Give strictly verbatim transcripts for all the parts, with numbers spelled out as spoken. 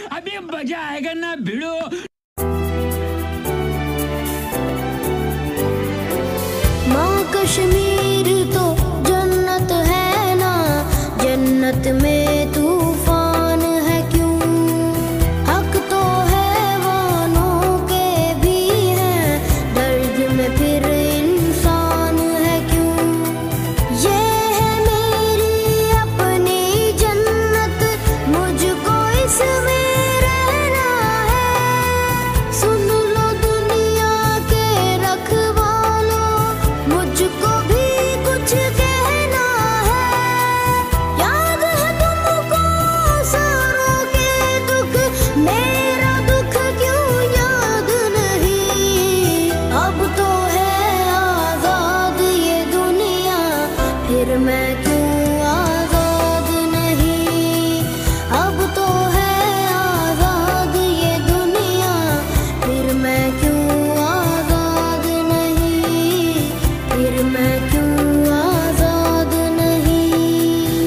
अभी मजा आएगा ना भिड़ो। माँ कश्मीर तो जन्नत है ना, जन्नत में तूफान है क्यों? हक तो हैवानों के भी है, दर्द में फिर इंसान है क्यों? ये है मेरी अपनी जन्नत, मुझको इसमें रहना है। सुन लो दुनिया के रखवालों, मुझको भी कुछ कहना है। याद है तुमको सारों के दुख, मेरा दुख क्यों याद नहीं? अब तो है आजाद ये दुनिया, फिर मैं क्यों आजाद नहीं? अब तो है आजाद ये दुनिया, फिर मैं क्यों आजाद नहीं? फिर मैं क्यों आजाद नहीं?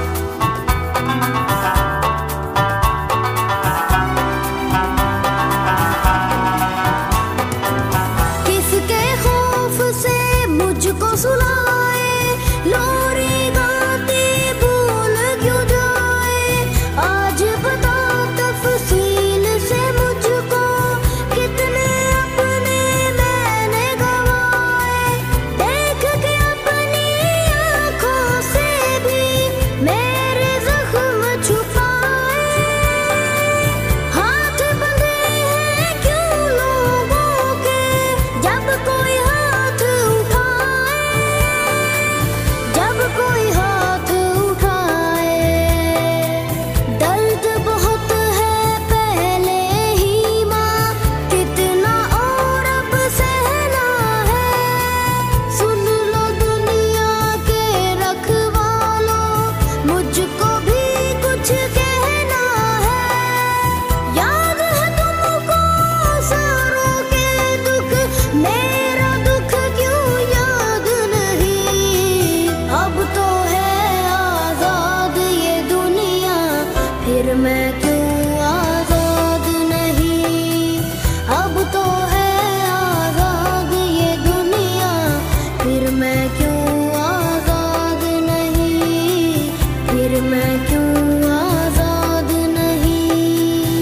किसके खौफ से मुझको सुलाए, लोरी गाती भूल क्यों जाए? आज बता तफसील से मुझको, कितने अपने मैंने गवाए। देख के अपनी आँखों से भी मेरे जख्म छुपाए। हाथ बंधे हैं क्यों लोगों के, जब कोई हाथ उठाए, जब कोई हाथ उठाए। दर्द बहुत है पहले ही माँ, कितना और अब सहना है। सुन लो दुनिया के रखवालों, मुझको भी कुछ कहना है। याद है तुमको सारों के दुख, मेरा दुख क्यों याद नहीं? अब तो है आजाद ये दुनिया, फिर मैं क्यों आजाद नहीं? अब तो है आजाद ये दुनिया, फिर मैं क्यों आजाद नहीं? फिर मैं क्यों आजाद नहीं?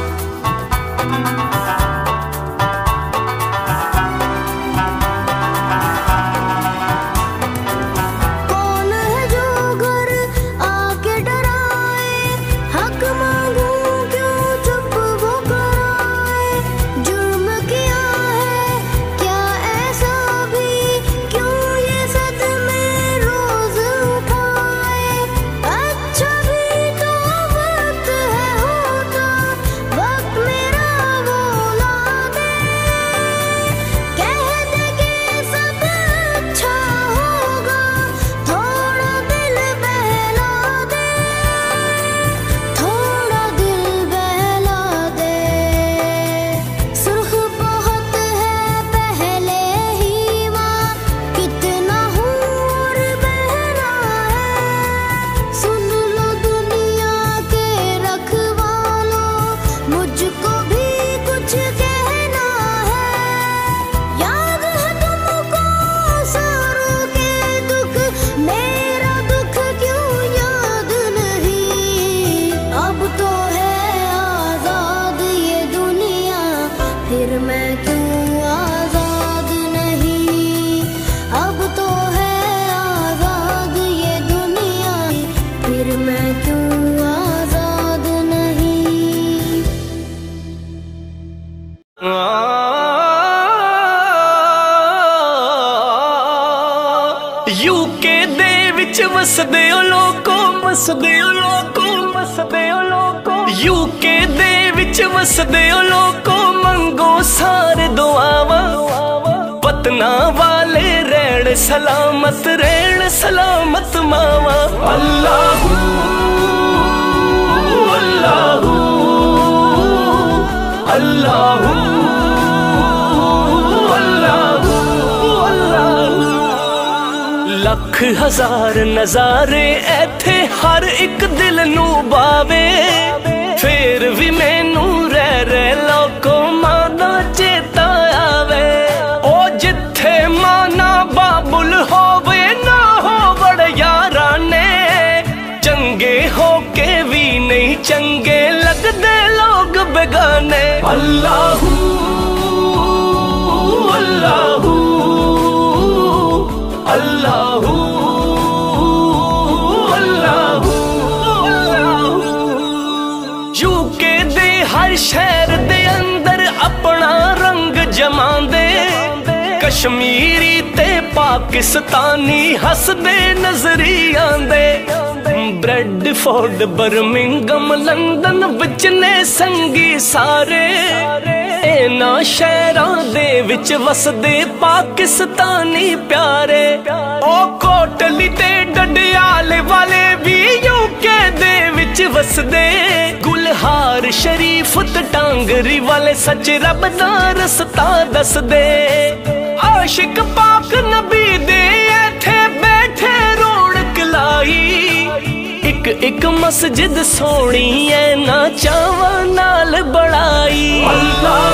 कौन है जो घर आके डराए, हक मांगू क्यों चुप वो कराए? जुर्म किया है क्या ऐसा भी, क्यों ये सदमे रोज उठाए? अच्छा भी तो वक्त है होता, वक्त मेरा बोला दे। कह दे कि सब अच्छा होगा, थोड़ा दिल बहला दे, थोड़ा दिल बहला दे। सुर्ख बहुत है पहले ही माँ, कितना हूर बहना है। सुन लो दुनिया के रखवालों, मुझको भी कुछ कहना है। याद है तुमको सारों के दुख, मेरा दुख क्यों याद नहीं? अब तो है आजाद ये दुनिया, फिर मैं क्यों आजाद नहीं? अब तो है आजाद ये दुनिया, फिर मैं क्यों आजाद नहीं? यूके दे विच वसदे ओ लोको, वसदे ओ लोको, वसदे ओ लोको। यूके दे विच वसदे ओ लोको, मंगो सारे दुआवा। वतना वाले रहण सलामत, रहण सलामत मावा। अल्लाहू अल्लाहू अल्लाहू अल्लाहू अल्लाहू। लख हजार नजारे ऐथे हर एक दिल नू बावे, फिर भी मैं ने। अल्लाहू अल्लाहू अल्लाहू अल्लाहू अल्लाहू। यूके दे हर शहर दे अंदर अपना रंग जमांदे, कश्मीरी ते पाकिस्तानी हसदे नजरी आंदे। ब्रेडफोर्ड बर्मिंगम लंदन विच ने संगी सारे, इन्हां शहरां दे विच वसदे पाकिस्तानी प्यारे। ओ कोटली ते डडियाल वाले भी यूके दे विच वसदे, गुलहार शरीफ ते टांगरी वाले सच रब दा रस्ता दसदे। आशिक पाक नबी दे इत्थे बैठे रौनक लाई, एक एक मस्जिद सोहनी ऐ ना चावां नाल बड़ाई। अल्लाह